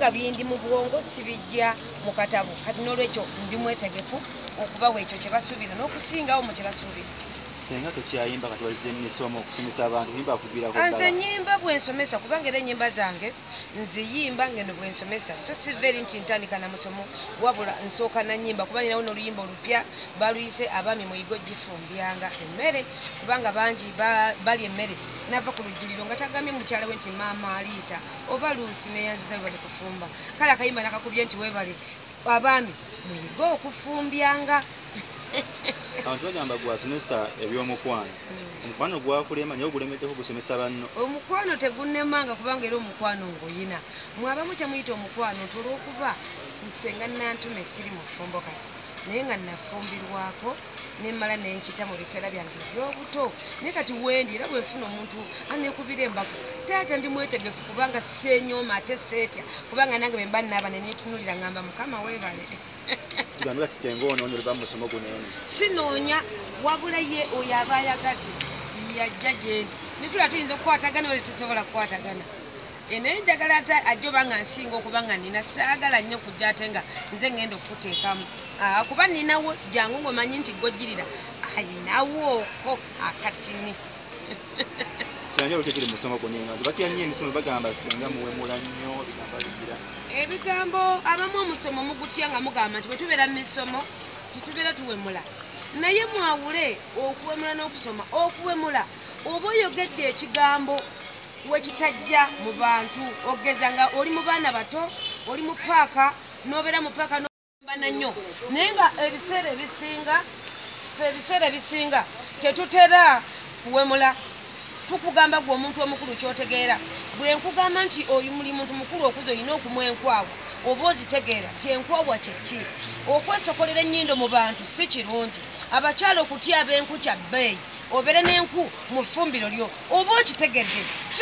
nga bindi mu bwongo sibijja mu katabo kati n'olwekyo ndi mwetegefu okubawa ekyo kye basuubira n'okusingawo mu kye basuubira. Senga tokyayimba kati wazze n'essomo okusomesa abantu yimba kuviirako nze nyimba bwensomesa kubanga era ennyimba zange nziyimba ngeno bwensomesa so si veri nti ntandika na musomo wabula nsooka na nyimba kuba ninawo n'oluyimba olupya baluyise abaami muyigo gifumbyanga emmere kubanga bangi bali emmere nava ku lujjuliro nga tagambye mukyala we nti maama aliita oba luusi neyanziza webali kufumba kale akayimba nakakubye nti webale abaami muyigo okufumbyanga. Abantu bagamba gwasomesa ebyomukwano. Omukwano gwakulema naye ogulemeddeko gusomesa banno. Omukwano tegunnemanga kubanga era omukwano ngoyina. Mwabamu kyemuyita omukwano olw'okuba nsenga nantuma esiri mu ffumbo kati. Naye nga nafumbirwako nemmala nenkita mu biseera byange eby'obuto. Naye kati wendi era bwefuna omuntu anekubira embaka. Taata ndi mwetegefu kubanga seenyooma ate seetya kubanga nange bwe mba nnaaba ne neetunuulira ngamba Mukama weebale. Tugambira kisenga ono onyo leba musomo guno eno. Sinoonya wabula ye oyo aba ayagadde yajja gye ndi. Nitula tuyinza okukwatagana wali tusobola kukwatagana. Naye njagala ajja oba nga nsinga okuba nga nina saagala nnyo kujja ate nga nze ngenda okuteekamu. Kuba ninawo jangu ng'omanyi nti gojjirira ayinawooko akatini. Kyanja olukekiri musomo guno eno. Batya nnyo emisomo bagamba singa muwemula nnyo bigambo bigira. Ebigambo abamu omusomo mugutya nga mugamba nti bwe tubeera mu misomo titubeera tuwemula. Naye mwawule okuwemula n'okusoma. Okuwemula oba oyogedde ekigambo wekitajja mu bantu ogeza nga oli mu baana bato oli mu paaka n'obeera mu paaka n'obana nnyo naye nga ebiseera ebisinga tetutera kuwemula. Tukugamba gwe omuntu omukulu kyotegeera bwe nkugamba nti oyo muli muntu mukulu okuza olina okumuwa enkwawa oba ozitegeera nti enkwawa kyeki. Okwesokolera ennyindo mu bantu si kirungi. Abakyala okutya ab'enku kya bbeeyi obeere n'enku mu ffumbiro lyo oba okitegedde.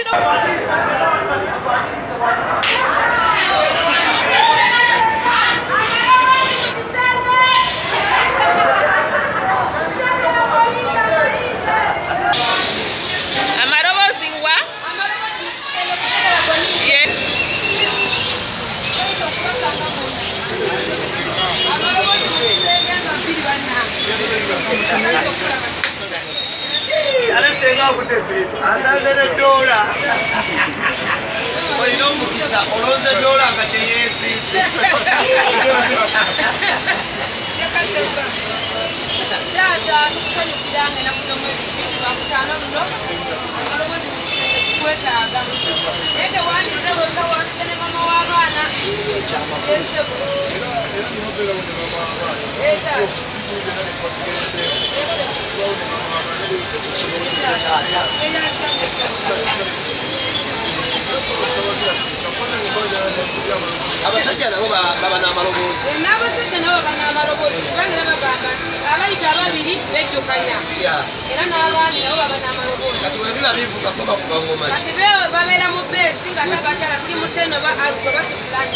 Abasajja nabo baba n'amaloboozi. N'abasajja nabo baba n'amaloboozi kubanga bagamba nti abayita ababiri bejjukanya. Era n'abaami nabo baba n'amaloboozi. Kati bwe biba bivuga ko bakuba ngoma ki? Kati beewe babeera mu bbeesi nga tabakyala tuli mu tteno aluko basukulayo.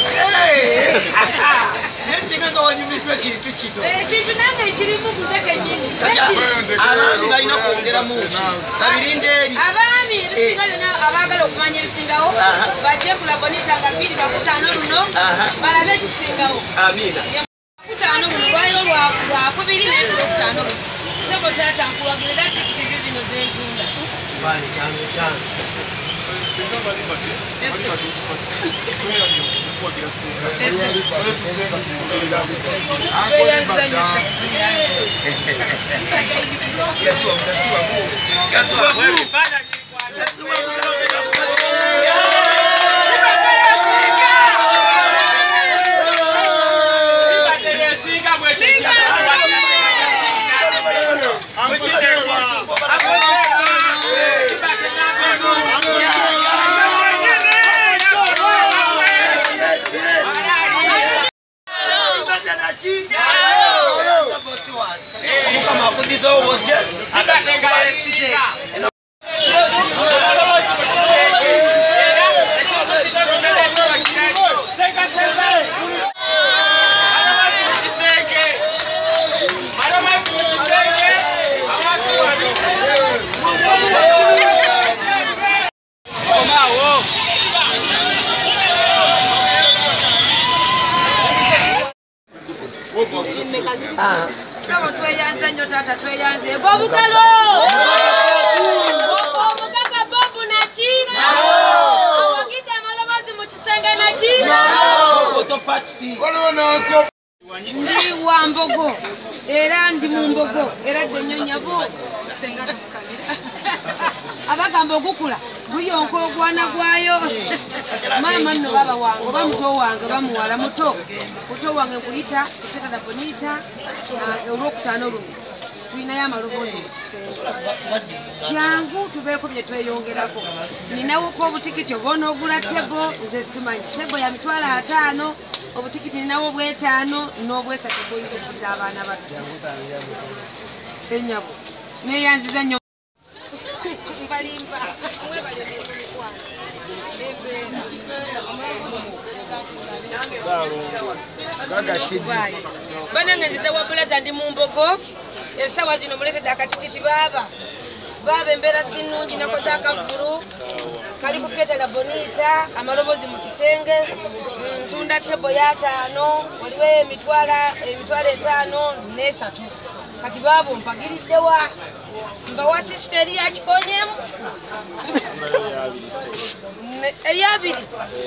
Naye singa nga wanyumiddwa kintu kino. Ekintu nange ekirimu kuze kennyini. Abaami balina kwongeramu ki? Babirinde eri. Abaami ebisinga byonna abaagala okumanya ebisingawo bajje ku labonita nga 2 luno balabe ekisingawo. Amiina. 5 luno lwaliro lwakubiri naye ku 5 luno. Sebo taata nkuwagirira tikiti zino z'entunda. Bali cyane. Sawa tweyanze nnyo taata tweyanze. Ego obukalo. Omugaga Bobu naki? Awagidde amalobozi mu kisenge naki? Ndi wa Mbogo era ndi mu Mbogo era ddenyonya bo senga tufukamira. Abagamba ogukula guyonka ogwana gwayo. Maama nno baba wange oba muto wange bamuwala muto wange nkuyita Efeta Bonita olwokutaano luno tulinayo amaloboozi mu kisenge. Jangu tubeeko bye tweyongerako. Ninawoko obutikiti oba onoogula tebo nze simanyi. Tebo ya $5 obutikiti ninawo bw'etaano n'obwesatu bw'oyigiriza abaana bato. Ennyabo neeyanziza nnyo. Mbalimba banange nzize wabulaza ndi mu Mbogo essaawa zino muleetedde akatikiti baaba embeera si nnungi nakoze akavulu kali ku Feta Bonita amaloboozi mu kisenge ntunda tebo ya $5 waliwo emitwalo 5 n'esatu kati baabo mpagiriddewa mbawa sisiteri ya kikonyemu eyabiri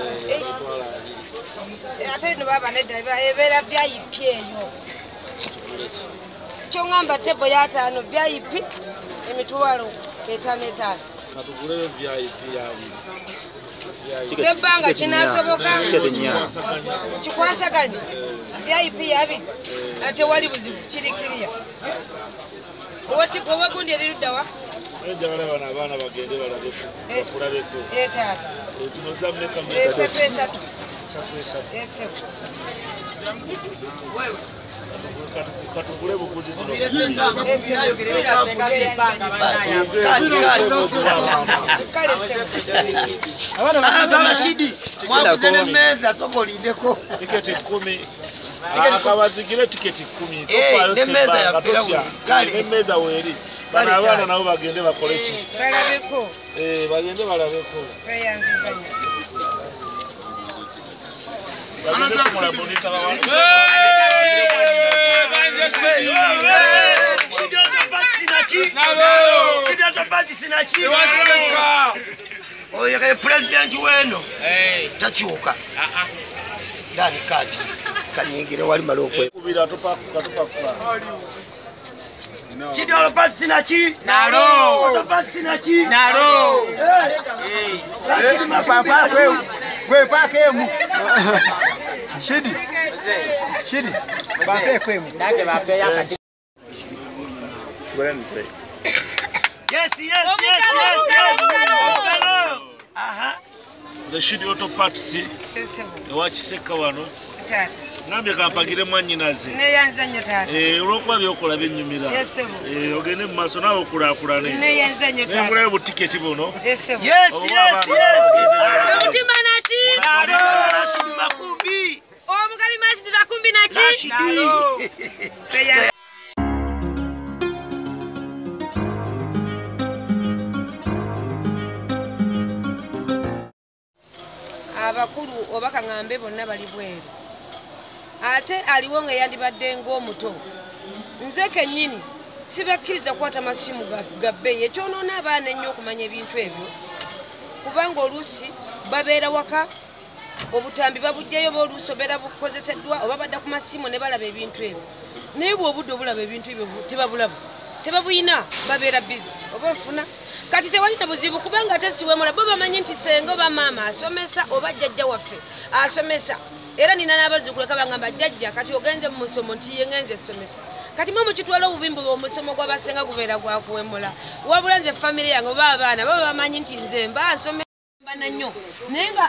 ate no baba nedda ebeera VIP eyo kyongamba tebo ya $5 VIP emitwalo 5 katugule VIP yabiri sebbanga kinasoboka kikwasaganye VIP yabiri ate wali buzibu kirikiriya owatiko wagundi eriruddawa ejabala abaana bagende balabeko bakulabeko etaata zino zammeka esatu katugule buguzi zino Abashidi mwaguze n'emmeeza sokolindeko tiketi 10 akabazigire tiketi 10 tofaayo n'emmeeza yaffera n'emmeeza weeri bano abaana nabo bagende bakole ki balabeko bagende balabeko tweyanziza nnyo bagende kumula Bonita oyo ke president weno takyuka dani kati kanyingire wali malokwe kubira katupa Chidolo pati sinachi nalo sinachi nalo papa kwe pakemu shidi bape kwemu nake bape yakati yes aha the Shidi Auto Parts ewakiseka wano nambye kampagire mwanyinaze neyanza nnyo taata olwokuba byokola byennyumira ogende mu maaso naawe okulaakulane neyanza nnyo taata nemulayo butiketi buno yes omutima naki Rashidi Makumbi omugabi Masjid Makumbi naki tweyanza abakulu oba kaŋŋambe bonna bali bweru ate aliwo nga yandibadde ng'omuto nze kennyini sibakkiriza kukwata amasimu ga bbeeyi ekyonoona abaana ennyo okumanya ebintu ebyo kubanga oluusi babeera waka obutambi babugjayo b'oluusi obeera bukozeseddwa oba badda ku masimu ne balaba ebintu ebyo naye bw'obudde obulaba ebintu ebyo tebabulaba tebabuyina babeera bizi oba nfuna kati tewalina buzibu kubanga ate siwemula bo bamanyi nti senga oba maama asomesa oba jjajja waffe asomesa era nina n'abazzukulu kabangamba jjajja kati ogenze mu musomo nti ye ngenze esomesa kati mwe mukitwala obubimbi omusomo gw'abasenga gubeera gwakuwemula wabula nze famire yange oba abaana baba bamanyi nti nze mba asomesa nnyo naye nga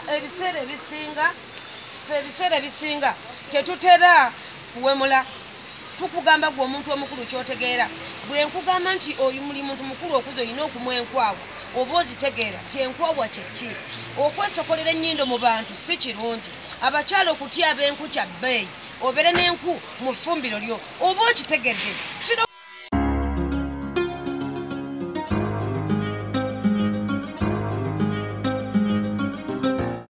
ebiseera ebisinga tetutera kuwemula tukugamba gwe omuntu omukulu kyotegeera bwe nkugamba nti oyo muli muntu mukulu okuza olina okumwa enkwawa oba ozitegeera ti enkwawa kyeki okwesokolera ennyindo mu bantu si kirungi abakyala okutyaba enku kya bbeeyi obeere n'enku mu ffumbiro lyo oba okitegedde